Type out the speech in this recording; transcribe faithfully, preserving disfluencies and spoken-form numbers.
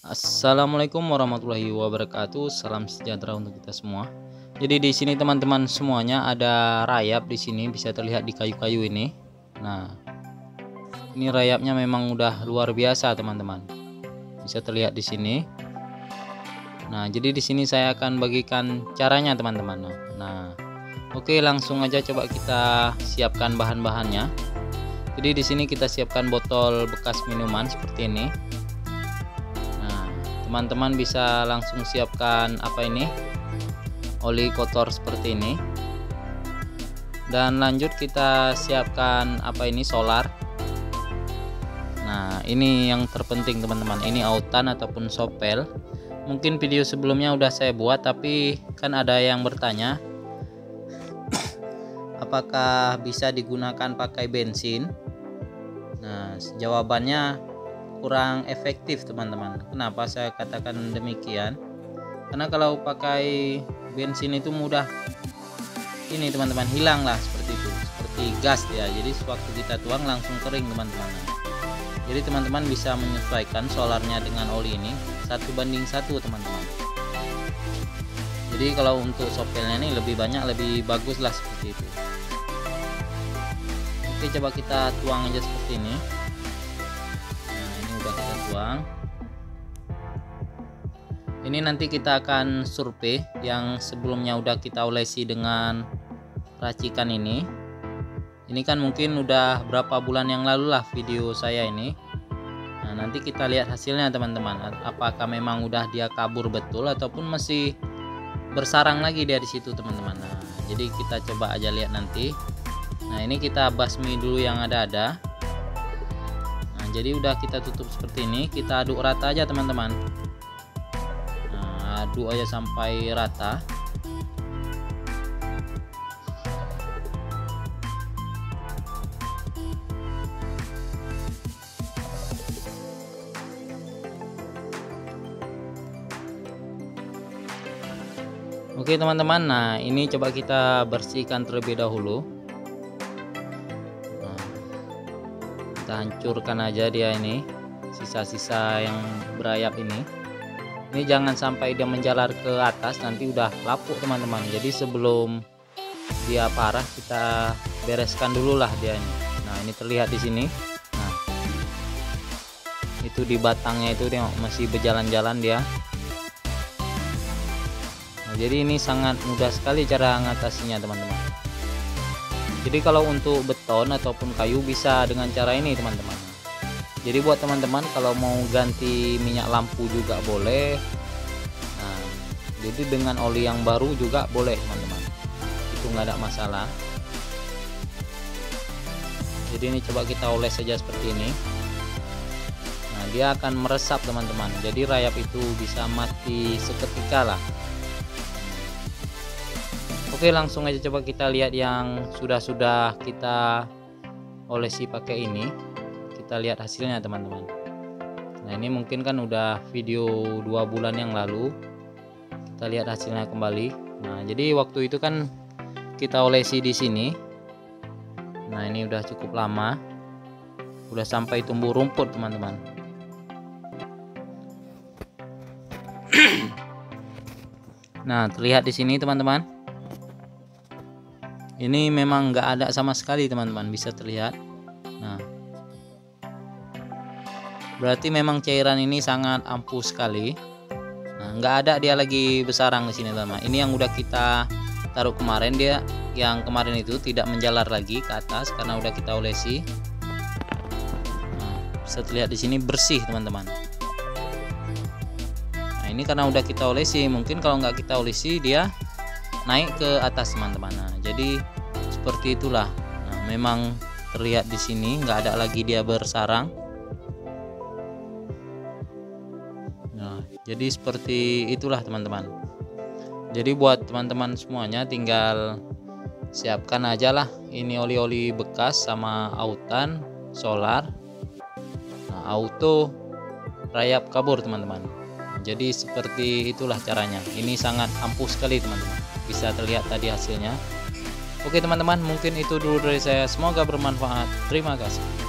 Assalamualaikum warahmatullahi wabarakatuh. Salam sejahtera untuk kita semua. Jadi di sini teman-teman semuanya ada rayap di sini, bisa terlihat di kayu-kayu ini. Nah, ini rayapnya memang udah luar biasa teman-teman. Bisa terlihat di sini. Nah, jadi di sini saya akan bagikan caranya teman-teman. Nah, oke, langsung aja coba kita siapkan bahan-bahannya. Jadi di sini kita siapkan botol bekas minuman seperti ini. Teman-teman bisa langsung siapkan apa ini, oli kotor seperti ini, dan lanjut kita siapkan apa ini, solar. Nah, ini yang terpenting teman-teman, ini autan ataupun sopel. Mungkin video sebelumnya udah saya buat, tapi kan ada yang bertanya apakah bisa digunakan pakai bensin. Nah, jawabannya kurang efektif teman-teman. Kenapa saya katakan demikian? Karena kalau pakai bensin itu mudah ini teman-teman, hilang lah seperti itu, seperti gas ya. Jadi sewaktu kita tuang langsung kering teman-teman. Jadi teman-teman bisa menyesuaikan solarnya dengan oli ini satu banding satu teman-teman. Jadi kalau untuk sopelnya ini lebih banyak, lebih bagus lah seperti itu. Oke, coba kita tuang aja seperti ini. Tuang. Ini nanti kita akan survei yang sebelumnya udah kita olesi dengan racikan ini. Ini kan mungkin udah berapa bulan yang lalu lah video saya ini. Nah, nanti kita lihat hasilnya teman-teman. Apakah memang udah dia kabur betul ataupun masih bersarang lagi dia di situ teman-teman. Nah, jadi kita coba aja lihat nanti. Nah, ini kita basmi dulu yang ada-ada. Jadi udah kita tutup seperti ini, kita aduk rata aja teman-teman. Nah, aduk aja sampai rata. Oke teman-teman, nah ini coba kita bersihkan terlebih dahulu. Kita hancurkan aja dia ini, sisa-sisa yang berayap ini. Ini jangan sampai dia menjalar ke atas, nanti udah lapuk teman-teman. Jadi sebelum dia parah kita bereskan dulu lah dia ini. Nah, ini terlihat di sini. Nah, itu di batangnya itu dia masih berjalan-jalan dia. Nah, jadi ini sangat mudah sekali cara mengatasinya teman-teman. Jadi kalau untuk beton ataupun kayu bisa dengan cara ini teman-teman. Jadi buat teman-teman kalau mau ganti minyak lampu juga boleh. Nah, jadi dengan oli yang baru juga boleh teman-teman. Itu nggak ada masalah. Jadi ini coba kita oles saja seperti ini. Nah, dia akan meresap teman-teman. Jadi rayap itu bisa mati seketika lah. Oke, langsung aja coba kita lihat yang sudah-sudah kita olesi pakai ini. Kita lihat hasilnya teman-teman. Nah, ini mungkin kan udah video dua bulan yang lalu. Kita lihat hasilnya kembali. Nah, jadi waktu itu kan kita olesi di sini. Nah, ini udah cukup lama. Udah sampai tumbuh rumput teman-teman. Nah, terlihat di sini teman-teman. Ini memang nggak ada sama sekali teman-teman, bisa terlihat. Nah, berarti memang cairan ini sangat ampuh sekali. Nah, nggak ada dia lagi bersarang di sini teman-teman. Ini yang udah kita taruh kemarin, dia yang kemarin itu tidak menjalar lagi ke atas karena udah kita olesi. Nah, bisa terlihat di sini bersih teman-teman. Nah, ini karena udah kita olesi, mungkin kalau nggak kita olesi dia naik ke atas teman-teman. Nah, jadi seperti itulah. Nah, memang terlihat di sini nggak ada lagi dia bersarang. Nah, jadi seperti itulah teman-teman. Jadi buat teman-teman semuanya tinggal siapkan aja lah ini oli-oli bekas sama autan, solar. Nah, auto rayap kabur teman-teman. Jadi seperti itulah caranya. Ini sangat ampuh sekali teman-teman. Bisa terlihat tadi hasilnya. Oke teman-teman, mungkin itu dulu dari saya. Semoga bermanfaat. Terima kasih.